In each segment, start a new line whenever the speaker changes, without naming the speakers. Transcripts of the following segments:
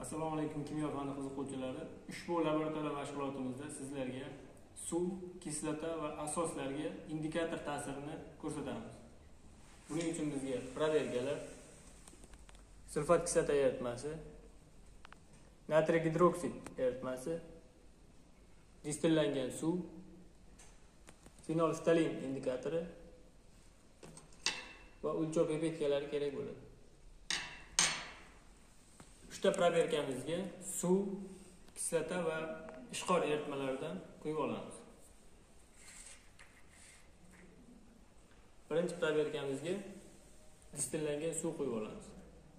Assalomu alaykum kimyo fani qiziquvchilari. Ushbu laboratoriya mashg'ulotimizda sizlarga suv, kislota va asoslarga indikator ta'sirini ko'rsatamiz. Buning uchun bizga proverkalar, sulfat kislota eritmasi, natriy gidroksid eritmasi, distillangan suv, fenolftalin indikatori va o'lchov pipetkalari kerak bo'ladi. Uchta proverkamizga suv, kislota va ishqor eritmalaridan quyib olamiz. Birinchi proverkamizga distillangan suv quyib olamiz.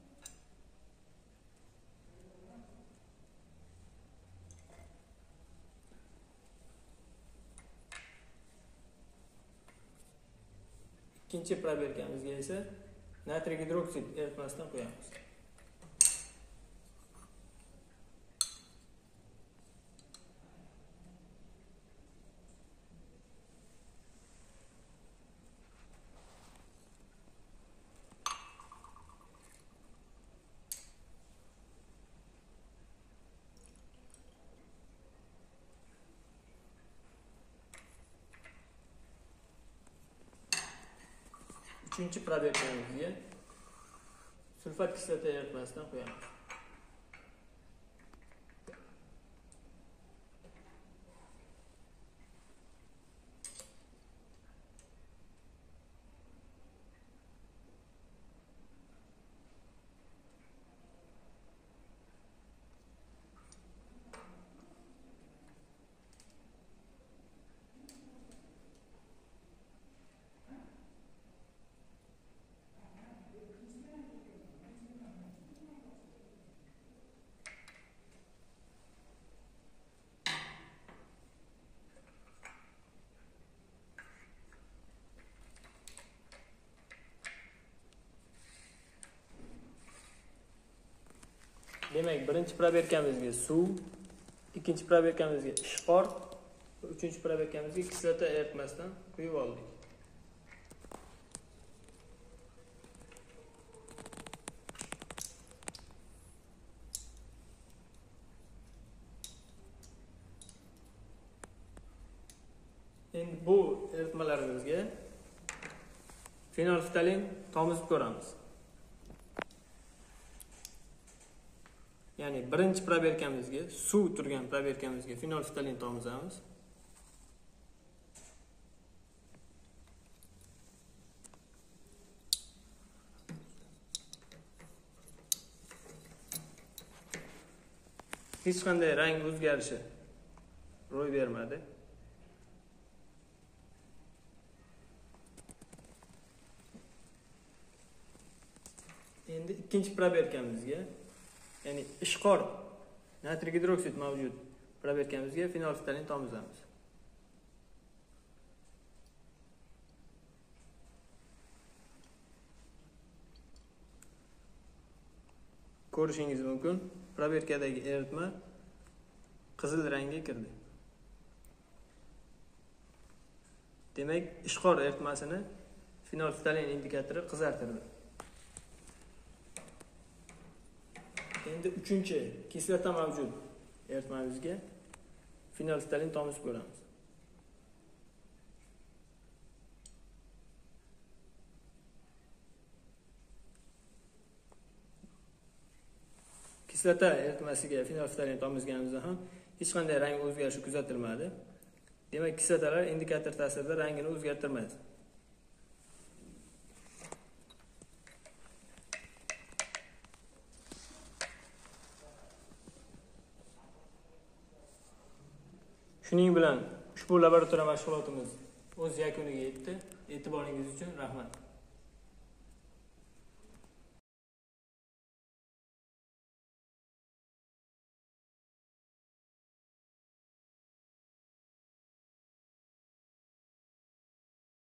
Ikkinchi proverkamizga esa natriy gidroksid eritmasidan qo'yamiz. Uchinchi proverkamizga sulfat kislota eritmasidan qo'yamiz. Demak, birinchi proverkamizga suv, ikkinchi proverkamizga ishqor, uchinchi proverkamizga kislota eritmasidan quyib oldik. Endi bu eritmalarimizga fenolftalin tomizib ko'ramiz. Ya'ni birinchi proverkamizga, suv turgan proverkamizga fenolftalin tomizamiz. Hech qanday rang o'zgarishi ro'y bermadi. Endi ikkinchi proverkamizga, ya'ni ishqor natriy gidroksid mavjud proverkamizga fenolftalin tomizamiz. Ko'rishingiz mumkin, proverkadagi eritma qizil rangga kirdi. Demak, ishqor eritmasini fenolftalin indikatori qizartirdi. Endi uchinchi kislota mavjud eritmamizga fenolftalin tomizib ko'ramiz. Kislota eritmasiga fenolftalin tomizganimizda ham hech qanday rang o'zgarishi kuzatilmadi. Demak, kislotalar indikator ta'sirida rangini o'zgartirmaydi. Shuning bilan ushbu laboratoriya mashg'ulotimiz o'z yakuniga yetdi. E'tiboringiz uchun rahmat.